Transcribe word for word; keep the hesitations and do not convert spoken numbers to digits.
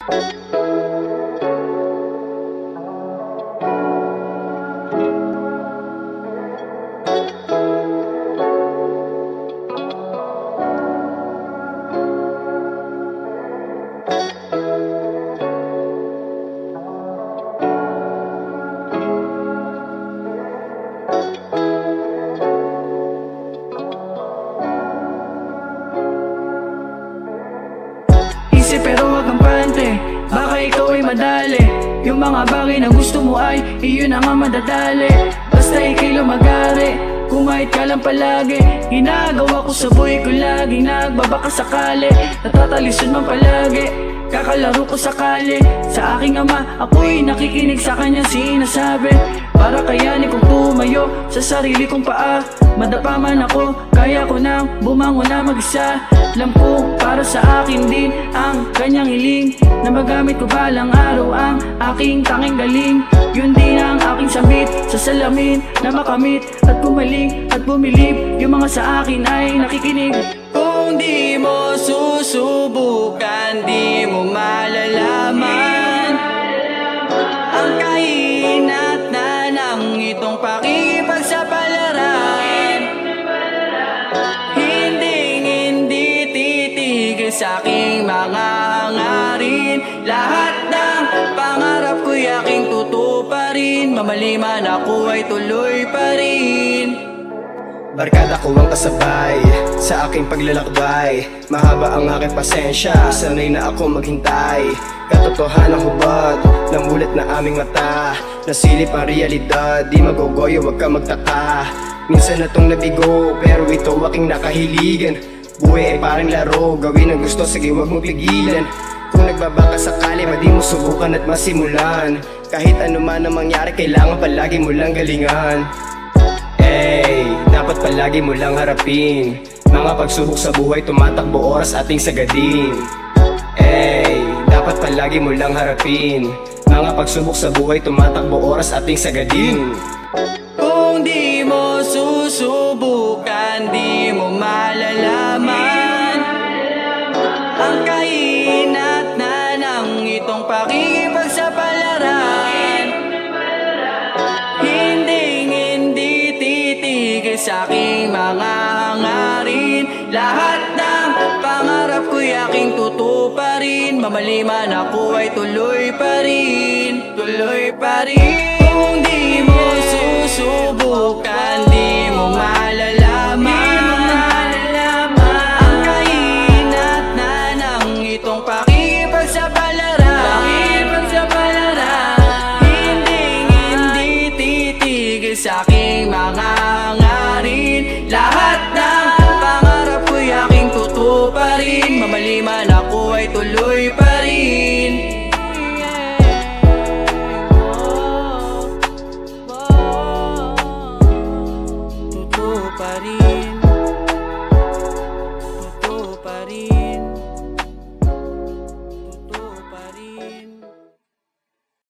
Pero wag kang pante, baka ikaw ay madali. Yung mga bagay na gusto mo ay iyon na nga madadali. Basta ikay lumagari, kumahit ka lang palagi. Ginagawa ko sa buhay ko lagi, nagbabaka sakali. Natatalisod man palagi, kakalaro ko sakali. Sa aking ama, ako'y nakikinig sa kanyang sinasabi. Para kayanin kong tumayo sa sarili kong paa. Madapa man ako, kaya ko nang bumangon na mag-isa. Lampu para sa akin din ang kanyang hiling, na magamit ko balang araw ang aking tanging galing. Yun din ang aking sabit sa salamin, na makamit at pumaling at bumilib. Yung mga sa akin ay nakikinig. Kung di mo susubukan, di mo malalaman ang kahinat na ng itong pakikipagsapalaran. Sa aking mga hangarin, lahat ng pangarap ko'y aking tutuparin. Mamaliman ako ay tuloy pa rin. Barkada ko ang kasabay sa aking paglalakbay. Mahaba ang aking pasensya, sanay na ako maghintay. Katotohanan hubad ng mulat na aming mata, nasilip ang realidad, di magogoyo, wag ka magtaka. Minsan na tong nabigo, pero ito aking nakahiligan. Buhay ay parang laro, gawin ang gusto, sige wag mo pigilan. Kung nagbabaka sakali, di mo subukan at masimulan. Kahit ano man ang mangyari, kailangan palagi mo lang galingan. Ey, dapat palagi mo lang harapin mga pagsubok sa buhay, tumatakbo oras ating sagadin. Ey, dapat palagi mo lang harapin mga pagsubok sa buhay, tumatakbo oras ating sagadin. Kung di mo susubukan, di mo malalaman ang kahinat na ng itong pakikipagsapalaran. Hinding hindi titigil sa aking mga hangarin, lahat ng pangarap ko'y aking tutuparin. Mamaliman ako ay tuloy pa rin, tuloy pa rin. Kung di mo susubukan, di mo malalaman ang kahinat na ng itong pakikipagsapalaran. Hinding hindi titigil sa aking mga hangarin, lahat ng pangarap ko'y aking tutuparin. Mamaliman ako ay tuloy pa rin. Totoo pa rin, totoo pa rin.